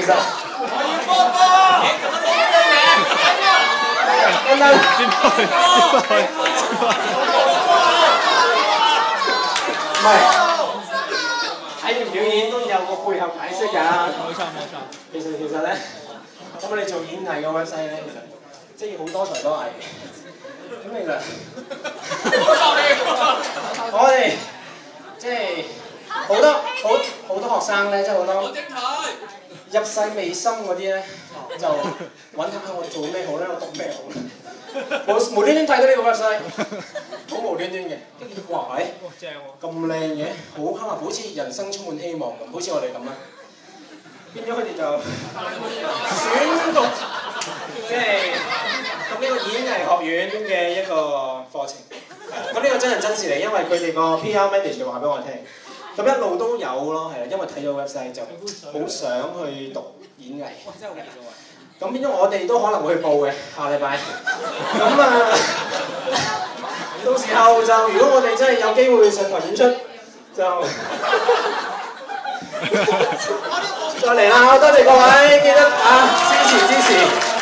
實我要波波，等等，接唔係睇完表演都有個背後解釋㗎。冇錯。其實咧，咁我哋做演藝嘅 website 咧，其實即係好多才多藝。咁其實我哋即係好多學生咧，即係好多入世未深嗰啲咧，就揾下我做咩好咧，我讀咩好咧。無端端睇到呢個 website， 好無端端嘅，跟住哇係，正喎，咁靚嘅，好似人生充滿希望咁，好似我哋咁啦。變咗佢哋就選讀，即係讀呢個演藝學院嘅一個課程。咁呢個真人真事嚟，因為佢哋個 PR manager 話俾我聽，咁一路都有咯，係啦，因為睇咗 website 就好想去讀演藝。哇！真係好熱喎！咁變咗我哋都可能會去報嘅，下禮拜。咁到時候就如果我哋真係有機會上台演出，就再嚟啦！多謝各位，記得支持。